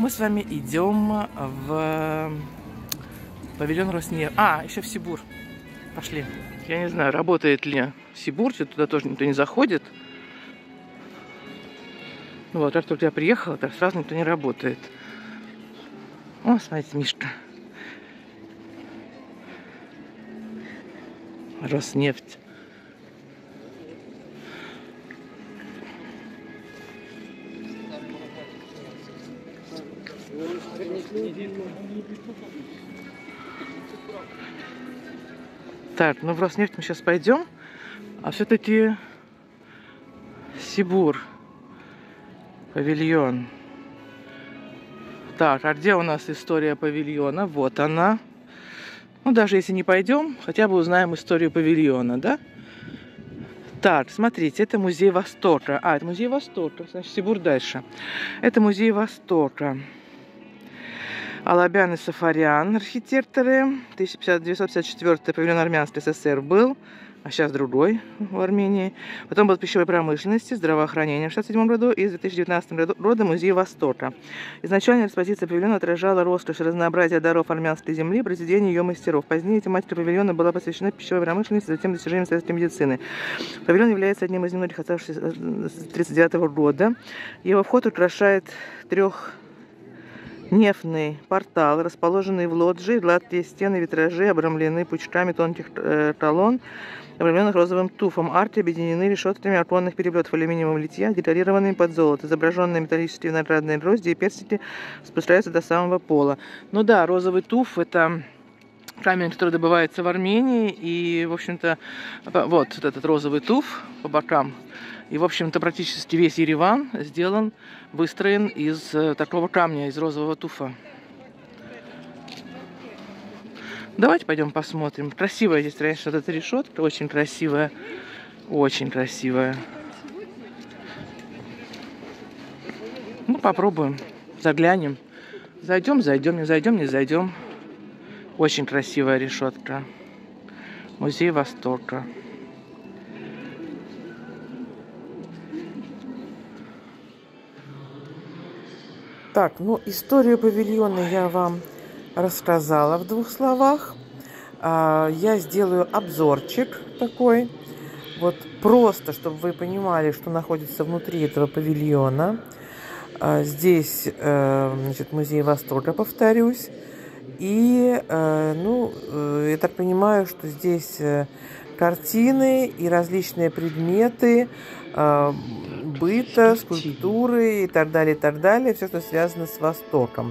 мы с вами идем в павильон Роснефть. Еще в Сибур. Пошли. Я не знаю, работает ли Сибур, туда тоже никто не заходит. Ну вот, как только я приехала, так сразу никто не работает. О, смотрите, Мишка. Роснефть. Так, ну в Роснефть мы сейчас пойдем, а все-таки Сибур, павильон. Так, а где у нас история павильона? Вот она. Ну, даже если не пойдем, хотя бы узнаем историю павильона, да? Так, смотрите, это музей Востока. Это музей Востока, значит, Сибур дальше. Это музей Востока. Алабян и Сафарян, архитекторы. 1954 павильон Армянской ССР был, а сейчас другой в Армении. Потом был пищевой промышленности, здравоохранения в 1967 году и в 2019 году музей Востока. Изначально экспозиция павильона отражала роскошь и разнообразие даров армянской земли, произведений ее мастеров. Позднее тематика павильона была посвящена пищевой промышленности, затем достижениям советской медицины. Павильон является одним из немногих оставшихся с 1939 года. Его вход украшает трехнефный портал, расположенный в лоджии, гладкие стены, витражи обрамлены пучками тонких колонн, обрамленных розовым туфом. Арки объединены решетками оконных переплетов алюминиевого литья, декорированными под золото. Изображенные металлические виноградные грозди и персики спускаются до самого пола. Ну да, розовый туф — это камень, который добывается в Армении. И, в общем-то, вот этот розовый туф по бокам. И, в общем-то, практически весь Ереван выстроен из такого камня, из розового туфа. Давайте пойдем посмотрим. Красивая здесь, конечно, вот эта решетка. Очень красивая. Очень красивая. Ну, попробуем. Заглянем. Зайдем, зайдем, не зайдем, не зайдем. Очень красивая решетка. Музей Востока. Так, ну, историю павильона я вам рассказала в 2 словах. Я сделаю обзорчик такой. Вот просто, чтобы вы понимали, что находится внутри этого павильона. Здесь, значит, музей Востока, повторюсь. И, я так понимаю, что здесь картины и различные предметы быта, скульптуры и так далее, все, что связано с Востоком.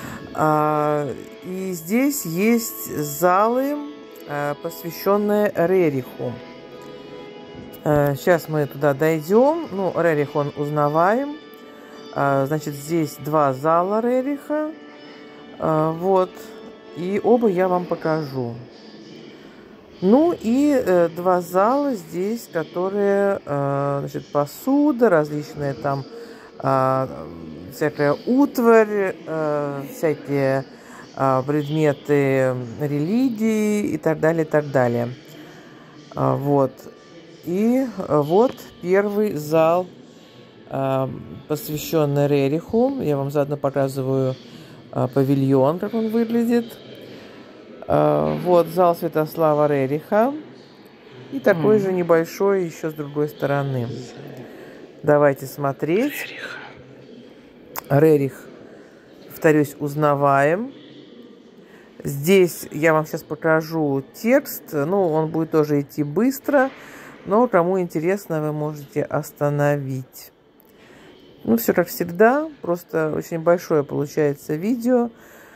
И здесь есть залы, посвященные Рериху. Сейчас мы туда дойдем. Ну, Рерих он узнаваем. Значит, здесь 2 зала Рериха. Вот. И оба я вам покажу. Ну и 2 зала здесь, которые, значит, посуда, различные там всякая утварь, всякие предметы религии и так далее, и так далее. Вот. И вот первый зал, посвященный Рериху. Я вам заодно показываю павильон, как он выглядит. Вот зал Святослава Рериха. И такой же небольшой еще с другой стороны. Давайте смотреть. Рерих, повторюсь, узнаваем. Здесь я вам сейчас покажу текст. Ну, он будет тоже идти быстро. Но кому интересно, вы можете остановить. Ну, все как всегда. Просто очень большое получается видео.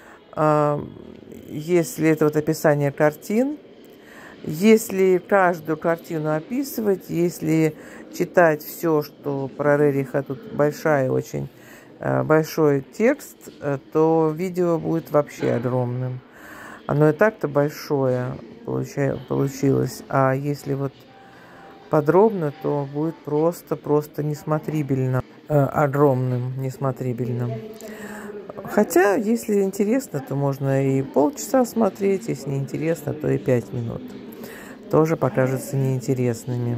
Если это вот описание картин, если каждую картину описывать, если читать все, что про Рериха, тут очень большой текст, то видео будет вообще огромным. Оно и так-то большое получилось, а если вот подробно, то будет просто несмотрибельно, огромным, несмотрибельным. Хотя, если интересно, то можно и полчаса смотреть, если не интересно, то и 5 минут. Тоже покажутся неинтересными.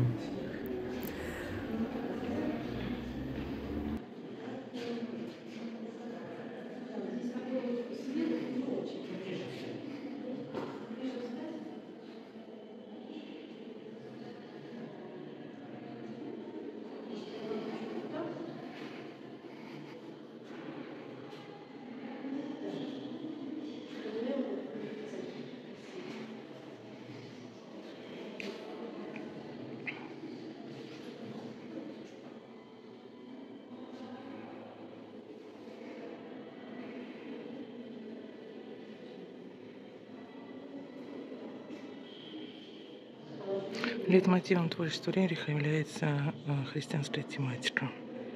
Лейтмотивом творчества Рериха является христианская тематика.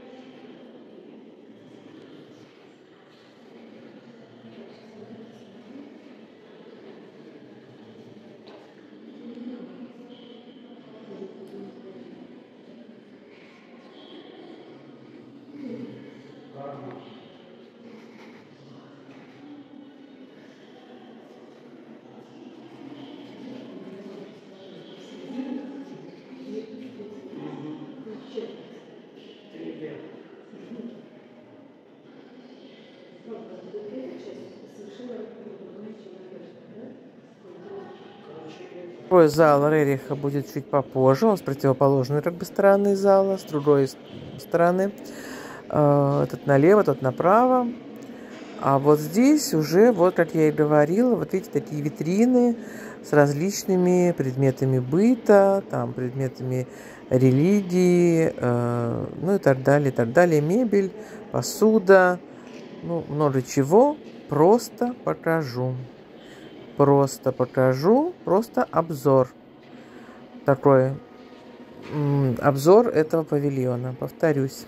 Второй зал Рериха будет чуть попозже, он с противоположной как бы стороны зала, с другой стороны. Этот налево, тот направо. А вот здесь уже, вот как я и говорила, вот эти такие витрины с различными предметами быта, там, предметами религии, ну и так далее, и так далее. Мебель, посуда, ну, много чего. Просто покажу. Просто покажу, просто обзор. Такой обзор этого павильона. Повторюсь.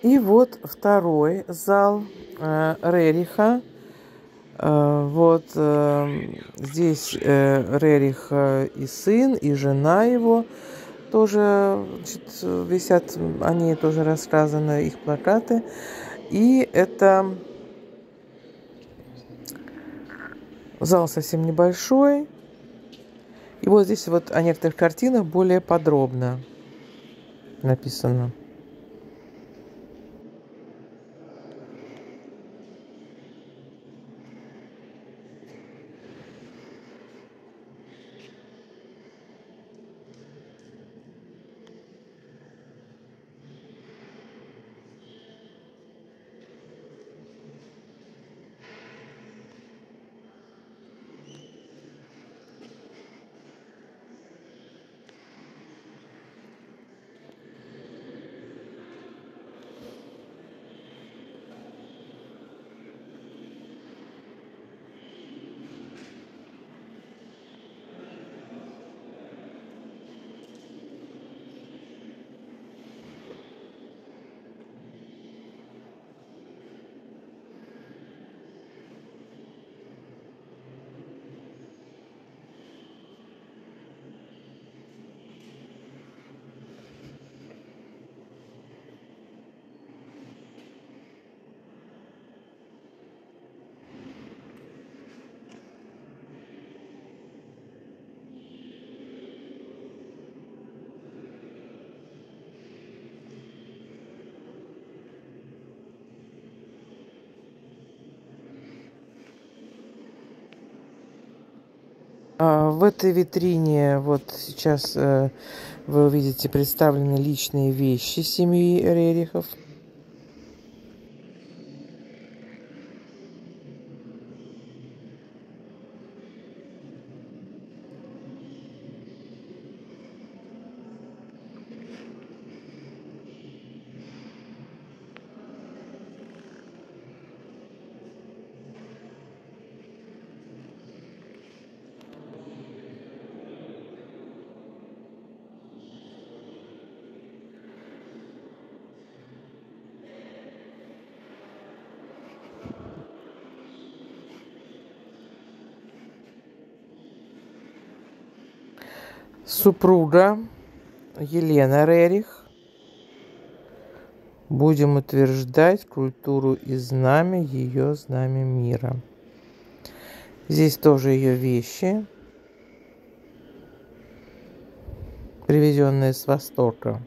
И вот второй зал Рериха. Вот здесь Рерих и сын, и жена его тоже, значит, висят, они тоже рассказаны, их плакаты. И это зал совсем небольшой. И вот здесь вот о некоторых картинах более подробно написано. В этой витрине вот сейчас вы увидите представлены личные вещи семьи Рерихов. Супруга Елена Рерих. Будем утверждать культуру и знамя, ее знамя мира. Здесь тоже ее вещи, привезенные с Востока.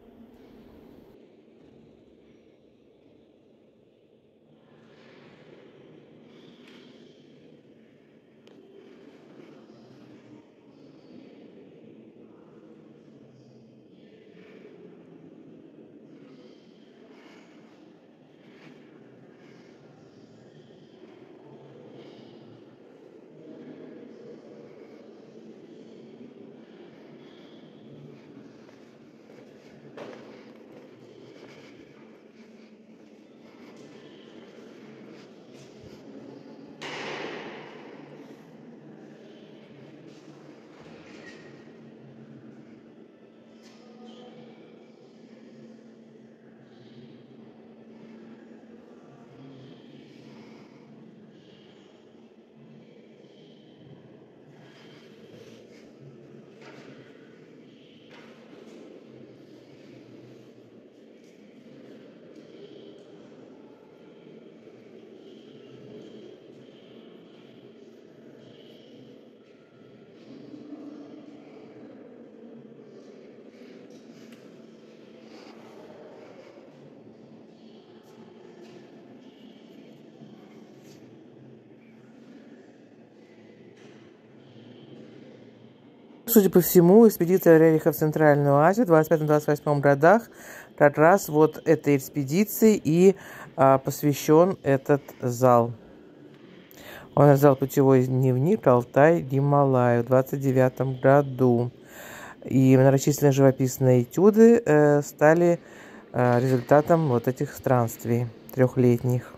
Судя по всему, экспедиция Рериха в Центральную Азию в 25-28 годах как раз вот этой экспедиции и посвящен этот зал. Он издал путевой дневник «Алтай-Гималай» в 29 году. И многочисленные живописные этюды стали результатом вот этих странствий трехлетних.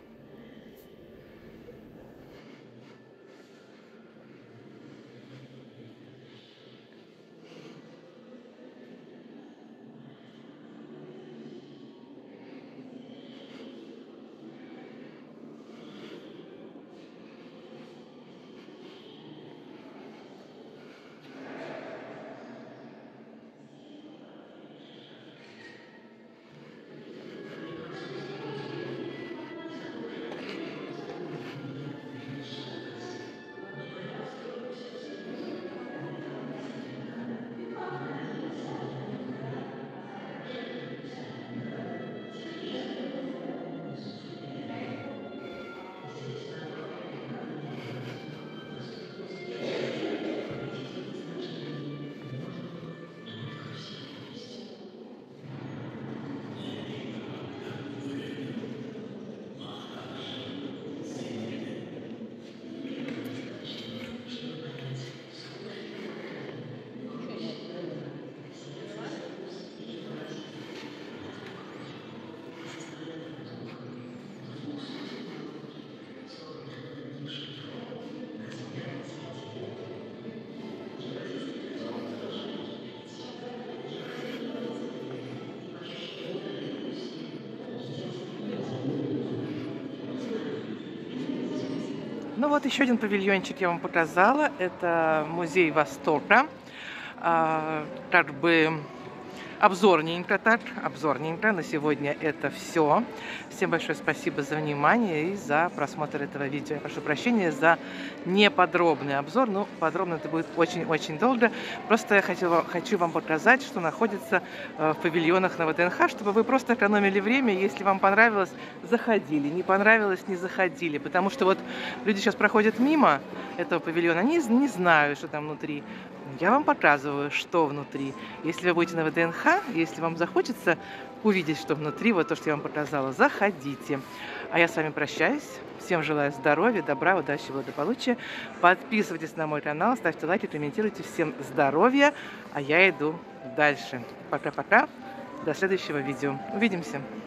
Ну вот еще один павильончик я вам показала. Это музей Востока. Как бы обзорненько так, обзорненько. На сегодня это все. Всем большое спасибо за внимание и за просмотр этого видео. Я прошу прощения за неподробный обзор. Ну, подробно это будет очень-очень долго. Просто я хочу вам показать, что находится в павильонах на ВДНХ, чтобы вы просто экономили время. Если вам понравилось, заходили. Не понравилось, не заходили. Потому что вот люди сейчас проходят мимо этого павильона, они не знают, что там внутри. Я вам показываю, что внутри. Если вы будете на ВДНХ, если вам захочется увидеть, что внутри, вот то, что я вам показала, заходите. А я с вами прощаюсь. Всем желаю здоровья, добра, удачи, благополучия. Подписывайтесь на мой канал, ставьте лайки, комментируйте. Всем здоровья, а я иду дальше. Пока-пока. До следующего видео. Увидимся.